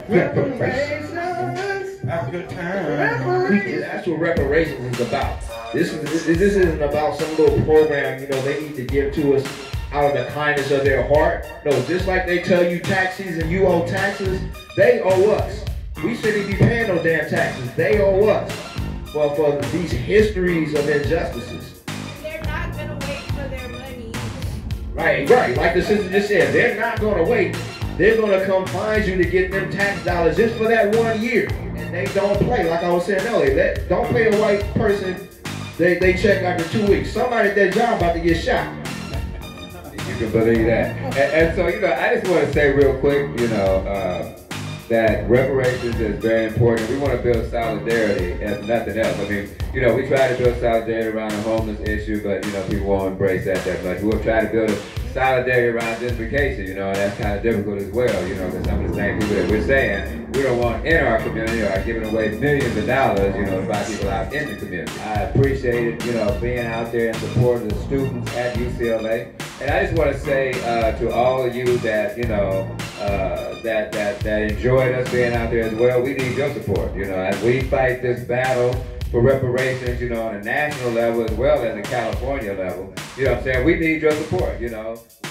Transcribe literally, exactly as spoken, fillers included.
Reparations. Have a good time. That's what reparations is about. This is this, this isn't about some little program, you know, they need to give to us out of the kindness of their heart. No, just like they tell you tax season, you owe taxes, they owe us. We shouldn't be paying no damn taxes. They owe us for, for these histories of injustices. They're not going to wait for their money. Right, right. Like the sister just said, they're not going to wait. They're going to come find you to get them tax dollars just for that one year. And they don't play, like I was saying earlier. They don't pay a white person, they, they check after two weeks. Somebody at their job about to get shot. You can believe that. And, and so, you know, I just want to say real quick, you know, uh, that reparations is very important. We want to build solidarity as nothing else. I mean, you know, we try to build solidarity around the homeless issue, but, you know, people won't embrace that that much. We'll try to build a solidarity around gentrification, you know, and that's kind of difficult as well, you know, because some of the same people that we're saying we don't want in our community are giving away millions of dollars, you know, to buy people out in the community. I appreciated, you know, being out there and supporting the students at U C L A. And I just want to say uh, to all of you that, you know, uh, that, that, that enjoyed us being out there as well, we need your support, you know, as we fight this battle for reparations, you know, on a national level as well as a California level. You know what I'm saying? We need your support, you know.